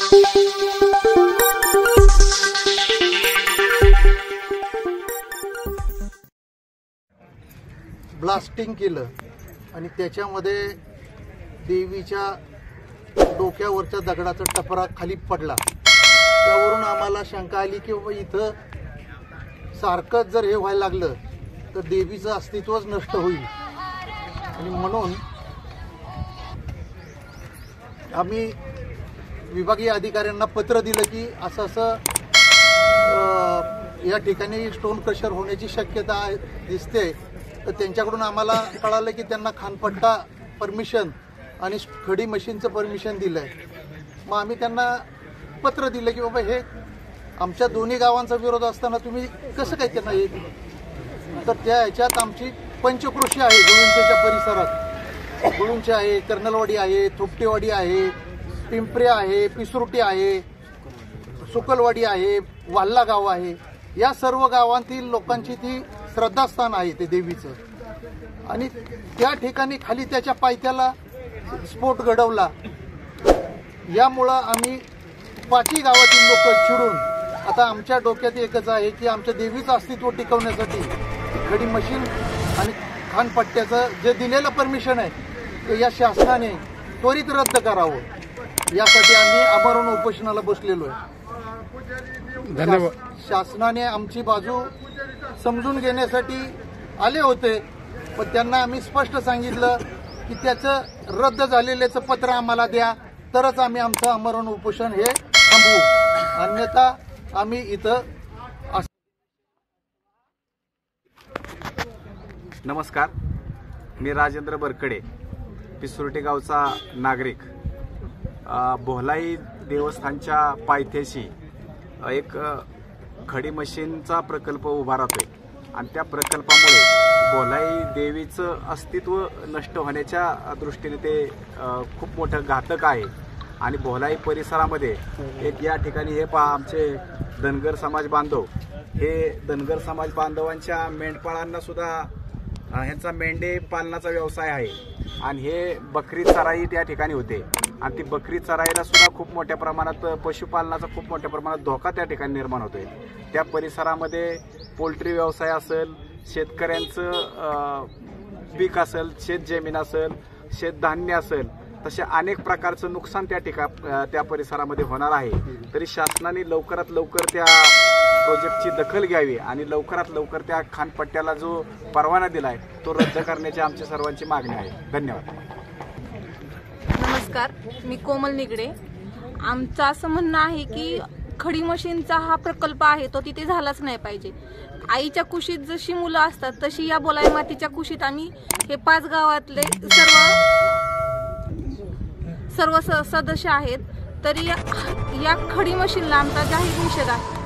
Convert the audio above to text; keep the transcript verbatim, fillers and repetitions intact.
Blasting केलं आणि त्याच्यामध्ये देवीच्या डोक्यावरच्या दगडाचा टपरा खाली पडला। त्यावरून आम्हाला शंका आली की बाबा इथं सारखंच जर हे व्हायला लागलं तर देवीचं अस्तित्वच नष्ट होईल आणि म्हणून आम्ही विभागीय अधिकाऱ्यांना पत्र दिलं की असं असं या ठिकाणी स्टोन क्रशर होण्याची शक्यता दिसते। तर त्यांच्याकडून आम्हाला कळालं की त्यांना खानपट्टा परमिशन आणि खडी मशीनचं परमिशन दिलं आहे। मग आम्ही त्यांना पत्र दिलं की बाबा हे आमच्या दोन्ही गावांचा विरोध असताना तुम्ही कसं काय त्यांना हे, तर त्या ह्याच्यात आमची पंचक्रोशी आहे गुळुंचेच्या परिसरात। गुळुंचे आहे, कर्नलवाडी आहे, थोपटेवाडी आहे, पिंपरे आहे, पिसरुटी आहे, सुकलवाडी आहे, वाल्ला गाव आहे। या सर्व गावांतील लोकांची ती श्रद्धास्थान आहे ते देवीचं आणि त्या ठिकाणी खाली त्याच्या पायथ्याला स्फोट घडवला। यामुळं आम्ही पाचही गावातील लोक चिडून आता आमच्या डोक्यात एकच आहे की आमच्या देवीचं अस्तित्व टिकवण्यासाठी खडी मशीन आणि खानपट्ट्याचं जे दिलेलं परमिशन आहे ते या शासनाने त्वरित रद्द करावं, यासाठी आम्ही आमरण उपोषणाला बसलेलो आहे। धन्यवाद। शासनाने आमची बाजू समजून घेण्यासाठी आले होते, पण त्यांना आम्ही स्पष्ट सांगितलं की त्याचं रद्द झालेल्याचं पत्र आम्हाला द्या, तरच आम्ही आमचं आमरण उपोषण हे थांबवू, अन्यथा आम्ही इथं। नमस्कार, मी राजेंद्र बरकडे, पिसुर्टी गावचा नागरिक। बोहलाई देवस्थानच्या पायथ्याशी एक खडी मशीनचा प्रकल्प उभा राहतोय आणि त्या प्रकल्पामुळे बोहलाई देवीचं अस्तित्व नष्ट होण्याच्या दृष्टीने ते खूप मोठं घातक आहे। आणि बोहलाई परिसरामध्ये एक या ठिकाणी हे पहा, आमचे धनगर समाज बांधव, हे धनगर समाज बांधवांच्या मेंढपाळांना सुद्धा ह्यांचा मेंढे पालनाचा व्यवसाय आहे आणि हे बकरी चराई त्या ठिकाणी होते आणि ती बकरी चराईला सुद्धा खूप मोठ्या प्रमाणात पशुपालनाचा खूप मोठ्या प्रमाणात धोका त्या ठिकाणी निर्माण होतोय। त्या परिसरामध्ये पोल्ट्री व्यवसाय असेल, शेतकऱ्यांचं पीक असेल, शेत जमीन असेल, शेतधान्य असेल, तसे अनेक प्रकारचं नुकसान त्या ठिका त्या परिसरामध्ये होणार आहे। तरी शासनाने लवकरात लवकर त्या प्रोजेक्टची दखल घ्यावी आणि लवकरात लवकर त्या खानपट्ट्याला जो परवाना दिलाय तो रद्द करण्याची आमची सर्वांची मागणी आहे। धन्यवाद। नमस्कार, मी कोमल निगडे। आमचं असं म्हणणं आहे की खडी मशीनचा हा प्रकल्प आहे तो तिथे झालाच नाही पाहिजे। आईच्या कुशीत जशी मुलं असतात तशी या बोलाई मातीच्या कुशीत आम्ही हे पाच गावातले सर्व सर्व सदस्य आहेत, तरी या खडी मशीनला आमचा जाहीर निषेध आहे।